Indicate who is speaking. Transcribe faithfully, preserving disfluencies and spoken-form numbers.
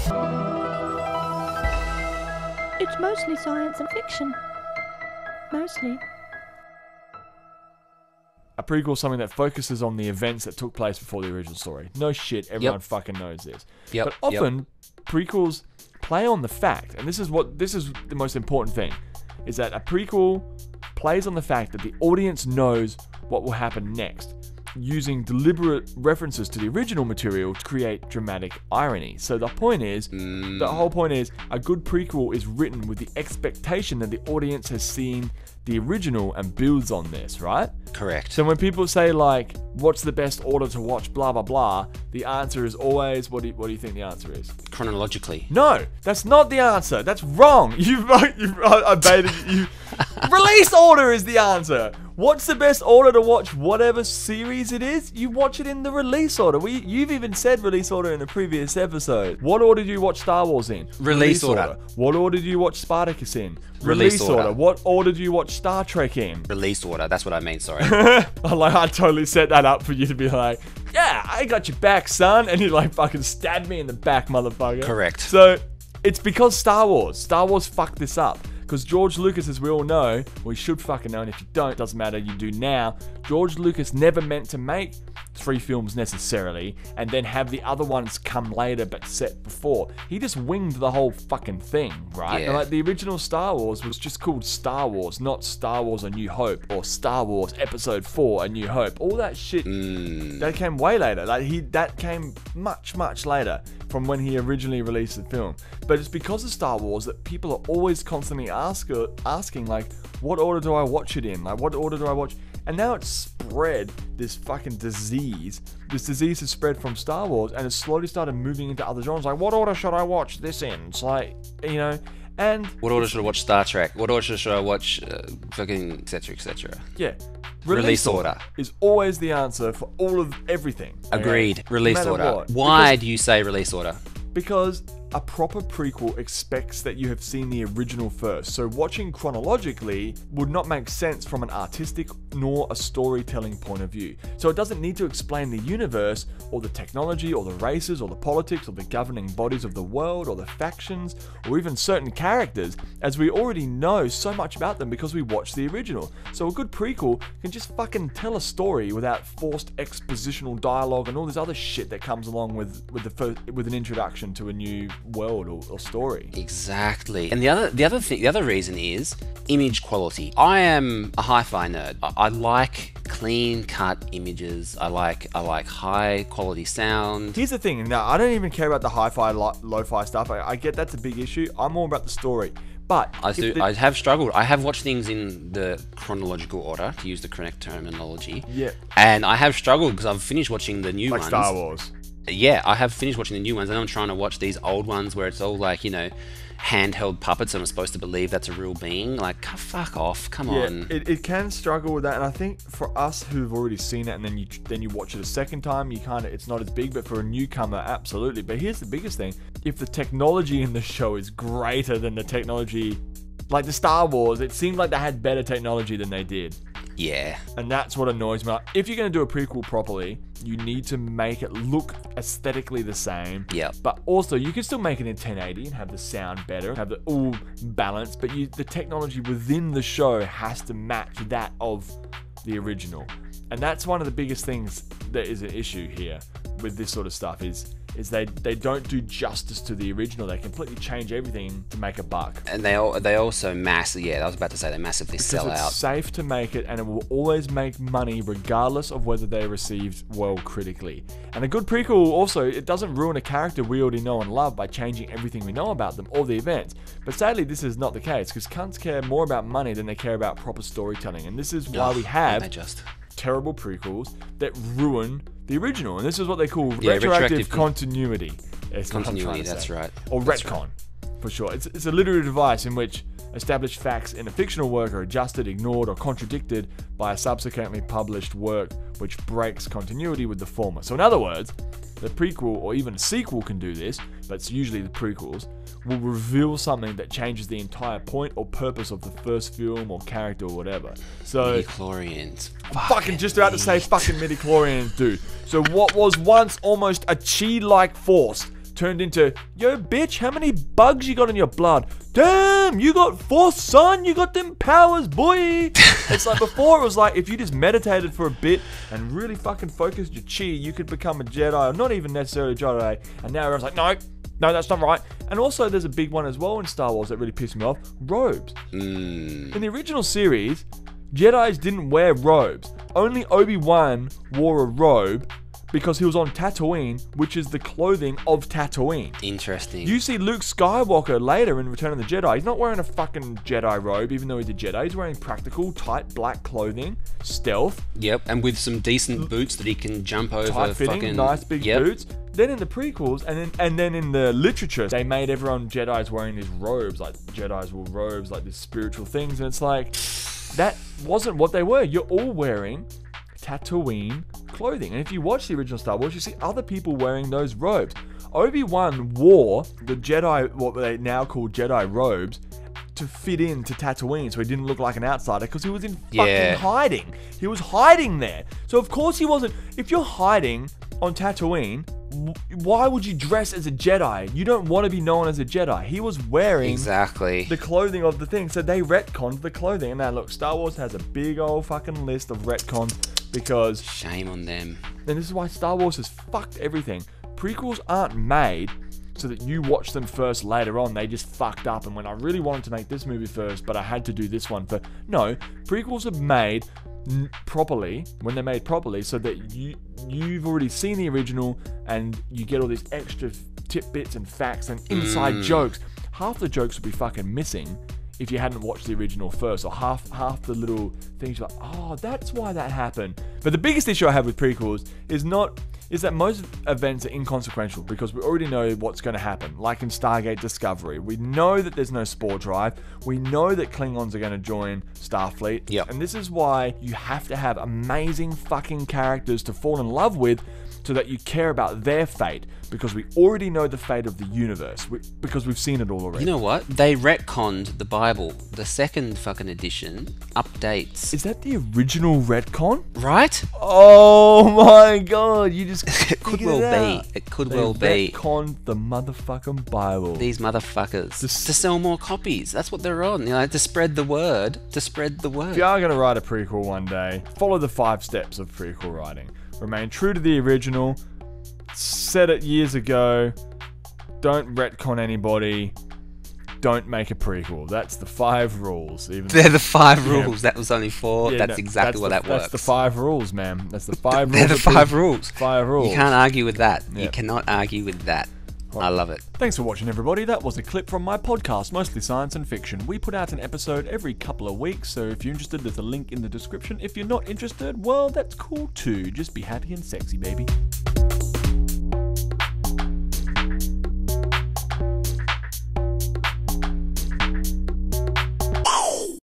Speaker 1: It's mostly science and fiction. Mostly.
Speaker 2: A prequel is something that focuses on the events that took place before the original story. No shit, everyone
Speaker 3: Yep.
Speaker 2: fucking knows this.
Speaker 3: Yep.
Speaker 2: But often,
Speaker 3: Yep.
Speaker 2: prequels play on the fact, and this is what this is the most important thing, is that a prequel plays on the fact that the audience knows what will happen next, using deliberate references to the original material to create dramatic irony. So the point is,
Speaker 3: Mm.
Speaker 2: the whole point is, a good prequel is written with the expectation that the audience has seen the original and builds on this, right?
Speaker 3: Correct.
Speaker 2: So when people say like, what's the best order to watch, blah, blah, blah, the answer is always, what do you, what do you think the answer is?
Speaker 3: Chronologically.
Speaker 2: No, that's not the answer. That's wrong. You've, you've I, I baited you. Release order is the answer. What's the best order to watch whatever series it is? You watch it in the release order. We, you've even said release order in a previous episode. What order do you watch Star Wars in?
Speaker 3: Release order.
Speaker 2: What order do you watch Spartacus in?
Speaker 3: Release order.
Speaker 2: What order do you watch Star Trek in?
Speaker 3: Release order. That's what I mean. Sorry.
Speaker 2: I like I totally set that up for you to be like, yeah, I got your back, son, and you like fucking stabbed me in the back, motherfucker.
Speaker 3: Correct.
Speaker 2: So it's because Star Wars. Star Wars fucked this up. Because George Lucas, as we all know, well, you should fucking know, and if you don't, doesn't matter, you do now. George Lucas never meant to make three films necessarily, and then have the other ones come later but set before. He just winged the whole fucking thing, right?
Speaker 3: Yeah.
Speaker 2: And like the original Star Wars was just called Star Wars, not Star Wars A New Hope or Star Wars Episode four A New Hope. All that shit,
Speaker 3: Mm.
Speaker 2: that came way later. Like he, that came much, much later from when he originally released the film. But it's because of Star Wars that people are always constantly ask, asking like, what order do I watch it in? Like, what order do I watch? And now it's spread, this fucking disease. This disease has spread from Star Wars and it's slowly started moving into other genres. Like, what order should I watch this in? It's like, you know, and...
Speaker 3: What order should I watch Star Trek? What order should I watch uh, fucking et cetera, et cetera?
Speaker 2: Yeah.
Speaker 3: Release order.
Speaker 2: Is always the answer for all of everything. Okay?
Speaker 3: Agreed. Release
Speaker 2: No matter
Speaker 3: order.
Speaker 2: what.
Speaker 3: Why
Speaker 2: Because-
Speaker 3: do you say release order?
Speaker 2: Because a proper prequel expects that you have seen the original first, so watching chronologically would not make sense from an artistic nor a storytelling point of view. So it doesn't need to explain the universe, or the technology, or the races, or the politics, or the governing bodies of the world, or the factions, or even certain characters, as we already know so much about them because we watched the original. So a good prequel can just fucking tell a story without forced expositional dialogue and all this other shit that comes along with, with the first, with an introduction to a new world or, or story.
Speaker 3: Exactly. And the other the other thing the other reason is image quality. I am a hi-fi nerd. I, I like clean cut images. I like I like high quality sound.
Speaker 2: Here's the thing, now I don't even care about the hi-fi, lo- lo-fi stuff. I, I get that's a big issue. I'm more about the story. But
Speaker 3: I
Speaker 2: if
Speaker 3: do.
Speaker 2: the-
Speaker 3: I have struggled. I have watched things in the chronological order, to use the correct terminology.
Speaker 2: Yeah.
Speaker 3: And I have struggled because I've finished watching the new
Speaker 2: like
Speaker 3: ones.
Speaker 2: Star Wars.
Speaker 3: Yeah, I have finished watching the new ones, and I'm trying to watch these old ones where it's all like, you know, handheld puppets, and I'm supposed to believe that's a real being. Like, fuck off, come
Speaker 2: Yeah,
Speaker 3: on.
Speaker 2: it, it can struggle with that, and I think for us who've already seen it, and then you then you watch it a second time, you kind of it's not as big. But for a newcomer, absolutely. But here's the biggest thing: if the technology in the show is greater than the technology, like the Star Wars, it seemed like they had better technology than they did.
Speaker 3: Yeah.
Speaker 2: And that's what annoys me. If you're going to do a prequel properly, you need to make it look aesthetically the same.
Speaker 3: Yep.
Speaker 2: But also, you can still make it in ten eighty and have the sound better, have the all balanced, but you, the technology within the show has to match that of the original. And that's one of the biggest things that is an issue here with this sort of stuff is is they they don't do justice to the original. They completely change everything to make a buck.
Speaker 3: And they all, they also massively, yeah, I was about to say they massively
Speaker 2: Because
Speaker 3: sell
Speaker 2: it's
Speaker 3: out.
Speaker 2: safe to make it, and it will always make money regardless of whether they received well critically. And a good prequel also, it doesn't ruin a character we already know and love by changing everything we know about them or the events. But sadly, this is not the case, because cunts care more about money than they care about proper storytelling. And this is why
Speaker 3: Ugh,
Speaker 2: we
Speaker 3: aren't
Speaker 2: have
Speaker 3: they just
Speaker 2: terrible prequels that ruin the original. And this is what they call
Speaker 3: Yeah,
Speaker 2: retroactive
Speaker 3: retroactive con-
Speaker 2: continuity. Is what I'm
Speaker 3: continuity,
Speaker 2: trying to
Speaker 3: that's
Speaker 2: say.
Speaker 3: right.
Speaker 2: Or
Speaker 3: That's
Speaker 2: retcon, for sure. It's, it's a literary device in which established facts in a fictional work are adjusted, ignored, or contradicted by a subsequently published work which breaks continuity with the former. So in other words, the prequel or even a sequel can do this, but it's usually the prequels, will reveal something that changes the entire point or purpose of the first film or character or whatever. So
Speaker 3: Midichlorians.
Speaker 2: I'm fucking just about to say fucking midichlorians, dude. So what was once almost a chi-like force turned into, yo, bitch, how many bugs you got in your blood? Damn, you got force, son. You got them powers, boy. It's like before it was like if you just meditated for a bit and really fucking focused your chi, you could become a Jedi, or not even necessarily a Jedi. And now everyone's like, no, no, that's not right. And also there's a big one as well in Star Wars that really pissed me off, robes.
Speaker 3: Mm.
Speaker 2: In the original series, Jedis didn't wear robes. Only Obi-Wan wore a robe because he was on Tatooine, which is the clothing of Tatooine.
Speaker 3: Interesting.
Speaker 2: You see Luke Skywalker later in Return of the Jedi. He's not wearing a fucking Jedi robe, even though he's a Jedi. He's wearing practical, tight black clothing, stealth.
Speaker 3: Yep, and with some decent boots that he can jump over.
Speaker 2: Tight fitting,
Speaker 3: fucking,
Speaker 2: nice big
Speaker 3: yep.
Speaker 2: boots. Then in the prequels, and then and then in the literature, they made everyone Jedis wearing these robes, like Jedis wore robes, like these spiritual things, and it's like that wasn't what they were. You're all wearing Tatooine clothing, and if you watch the original Star Wars, you see other people wearing those robes. Obi-Wan wore the Jedi, what they now call Jedi robes, to fit into Tatooine, so he didn't look like an outsider, because he was in fucking
Speaker 3: Yeah.
Speaker 2: hiding. He was hiding there, so of course he wasn't. If you're hiding on Tatooine, w- why would you dress as a Jedi? You don't want to be known as a Jedi. He was wearing
Speaker 3: Exactly.
Speaker 2: the clothing of the thing, so they retconned the clothing. And now look, Star Wars has a big old fucking list of retcons, because,
Speaker 3: Shame on them.
Speaker 2: and this is why Star Wars has fucked everything. Prequels aren't made so that you watch them first later on. They just fucked up, and when I really wanted to make this movie first, but I had to do this one for. No, prequels are made n- properly, when they're made properly, so that you, you've already seen the original, and you get all these extra tidbits and facts and inside
Speaker 3: Mm.
Speaker 2: jokes. Half the jokes would be fucking missing if you hadn't watched the original first, or half half the little things you're like, oh, that's why that happened. But the biggest issue I have with prequels is not is that most events are inconsequential, because we already know what's going to happen. Like in Stargate Discovery, we know that there's no spore drive. We know that Klingons are going to join Starfleet.
Speaker 3: Yep.
Speaker 2: And this is why you have to have amazing fucking characters to fall in love with, so that you care about their fate, because we already know the fate of the universe, we, because we've seen it all already.
Speaker 3: You know what? They retconned the Bible. The second fucking edition updates.
Speaker 2: Is that the original retcon?
Speaker 3: Right?
Speaker 2: Oh my god, you just
Speaker 3: It could
Speaker 2: figured
Speaker 3: well
Speaker 2: it
Speaker 3: be.
Speaker 2: out.
Speaker 3: It could
Speaker 2: They
Speaker 3: well be.
Speaker 2: retconned the motherfucking Bible.
Speaker 3: These motherfuckers.
Speaker 2: This-
Speaker 3: To sell more copies. That's what they're on. You know, to spread the word. To spread the word.
Speaker 2: If you are going to write a prequel one day, follow the five steps of prequel writing. Remain true to the original. Said it years ago. Don't retcon anybody. Don't make a prequel. That's the five rules. Even
Speaker 3: They're the five
Speaker 2: Yeah.
Speaker 3: rules. That was only four.
Speaker 2: Yeah,
Speaker 3: that's
Speaker 2: no,
Speaker 3: exactly
Speaker 2: that's
Speaker 3: what
Speaker 2: the,
Speaker 3: that works.
Speaker 2: That's the five rules, man. That's the five
Speaker 3: They're
Speaker 2: rules.
Speaker 3: the
Speaker 2: of
Speaker 3: five
Speaker 2: prequel.
Speaker 3: rules.
Speaker 2: Five rules.
Speaker 3: You can't argue with that. You
Speaker 2: Yep.
Speaker 3: cannot argue with that. I love it.
Speaker 2: Thanks for watching, everybody. That was a clip from my podcast, Mostly Science and Fiction. We put out an episode every couple of weeks, so if you're interested, there's a link in the description. If you're not interested, well, that's cool too. Just be happy and sexy, baby.